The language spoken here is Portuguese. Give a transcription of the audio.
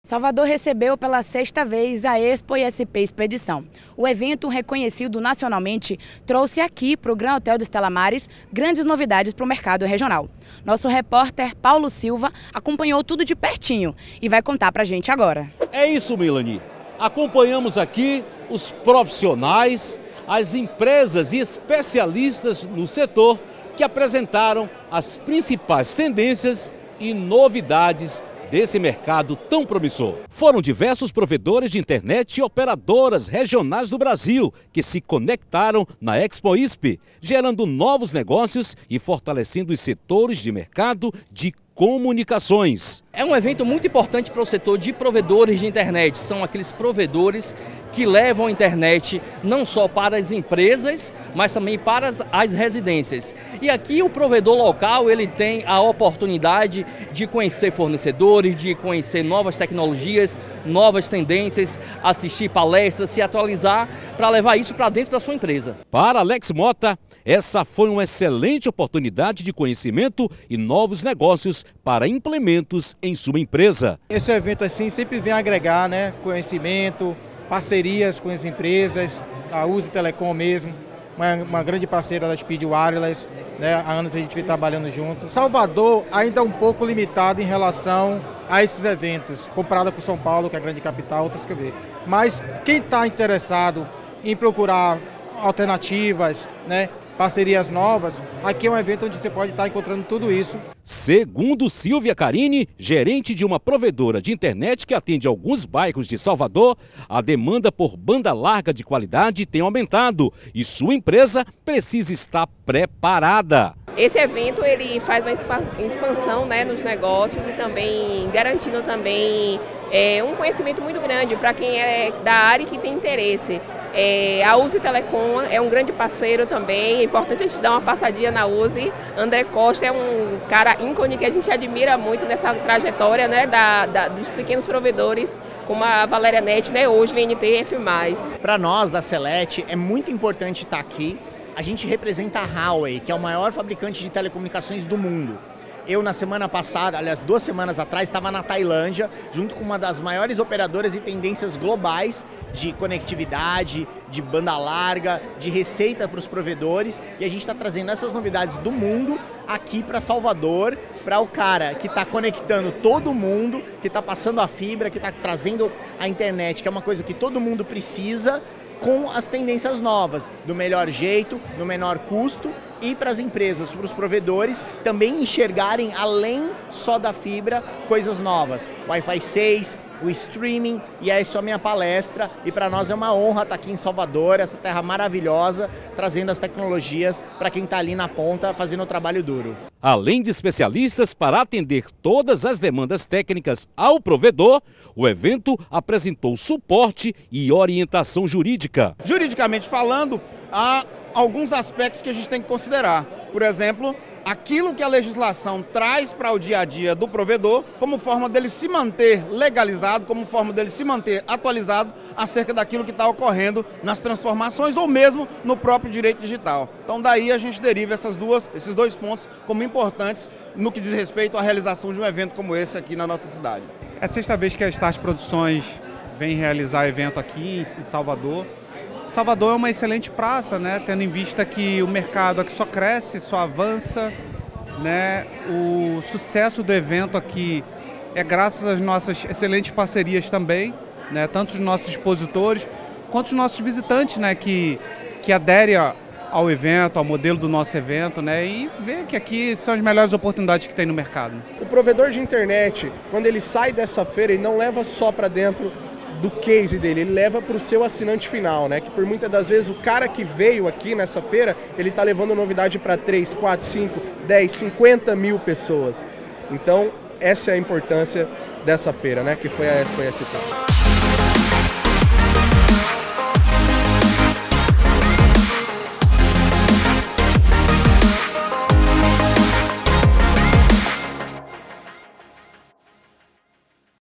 Salvador recebeu pela sexta vez a Expo ISP Expedição. O evento, reconhecido nacionalmente, trouxe aqui para o Gran Hotel dos Telamares grandes novidades para o mercado regional. Nosso repórter Paulo Silva acompanhou tudo de pertinho e vai contar para a gente agora. É isso, Melanie. Acompanhamos aqui os profissionais, as empresas e especialistas no setor que apresentaram as principais tendências e novidades desse mercado tão promissor. Foram diversos provedores de internet e operadoras regionais do Brasil que se conectaram na Expo ISP, gerando novos negócios e fortalecendo os setores de mercado de comunicações. É um evento muito importante para o setor de provedores de internet. São aqueles provedores que levam a internet não só para as empresas, mas também para as residências. E aqui o provedor local ele tem a oportunidade de conhecer fornecedores, de conhecer novas tecnologias, novas tendências, assistir palestras, se atualizar para levar isso para dentro da sua empresa. Para Alex Mota, essa foi uma excelente oportunidade de conhecimento e novos negócios para implementos em sua empresa. Esse evento assim sempre vem agregar, conhecimento, parcerias com as empresas, a Uzi Telecom mesmo, uma grande parceira da Speed Wireless, há anos a gente vem trabalhando junto. Salvador ainda é um pouco limitado em relação a esses eventos, comparado com São Paulo, que é a grande capital, outras que eu vejo. Mas quem está interessado em procurar alternativas, parcerias novas, aqui é um evento onde você pode estar encontrando tudo isso. Segundo Silvia Carini, gerente de uma provedora de internet que atende alguns bairros de Salvador, a demanda por banda larga de qualidade tem aumentado e sua empresa precisa estar preparada. Esse evento ele faz uma expansão nos negócios e também garantindo também um conhecimento muito grande para quem é da área e que tem interesse. A Uzi Telecom é um grande parceiro também, é importante a gente dar uma passadinha na Uzi. André Costa é um cara ícone que a gente admira muito nessa trajetória dos pequenos provedores, como a Valéria Net, hoje VNT-F+. Para nós da Celete é muito importante estar aqui. A gente representa a Huawei, que é o maior fabricante de telecomunicações do mundo. Eu, na semana passada, aliás, 2 semanas atrás, estava na Tailândia, junto com uma das maiores operadoras e tendências globais de conectividade, de banda larga, de receita para os provedores. E a gente está trazendo essas novidades do mundo aqui para Salvador, para o cara que está conectando todo mundo, que está passando a fibra, que está trazendo a internet, que é uma coisa que todo mundo precisa, com as tendências novas, do melhor jeito, no menor custo, e para as empresas, para os provedores também enxergarem, além só da fibra, coisas novas. Wi-Fi 6, o streaming, e essa é a minha palestra, e para nós é uma honra estar aqui em Salvador, essa terra maravilhosa, trazendo as tecnologias para quem está ali na ponta, fazendo o trabalho duro. Além de especialistas para atender todas as demandas técnicas ao provedor, o evento apresentou suporte e orientação jurídica. Juridicamente falando, há alguns aspectos que a gente tem que considerar. Por exemplo, aquilo que a legislação traz para o dia a dia do provedor, como forma dele se manter legalizado, como forma dele se manter atualizado acerca daquilo que está ocorrendo nas transformações ou mesmo no próprio direito digital. Então daí a gente deriva esses dois pontos como importantes no que diz respeito à realização de um evento como esse aqui na nossa cidade. É a sexta vez que a Start Produções vem realizar evento aqui em Salvador. Salvador é uma excelente praça, tendo em vista que o mercado aqui só cresce, só avança, O sucesso do evento aqui é graças às nossas excelentes parcerias também, Tanto os nossos expositores quanto os nossos visitantes, que aderem ao evento, ao modelo do nosso evento, e ver que aqui são as melhores oportunidades que tem no mercado. O provedor de internet, quando ele sai dessa feira, ele não leva só para dentro do case dele, ele leva para o seu assinante final, que por muitas das vezes o cara que veio aqui nessa feira, ele está levando novidade para 3, 4, 5, 10, 50 mil pessoas. Então, essa é a importância dessa feira, que foi a Expo ISP.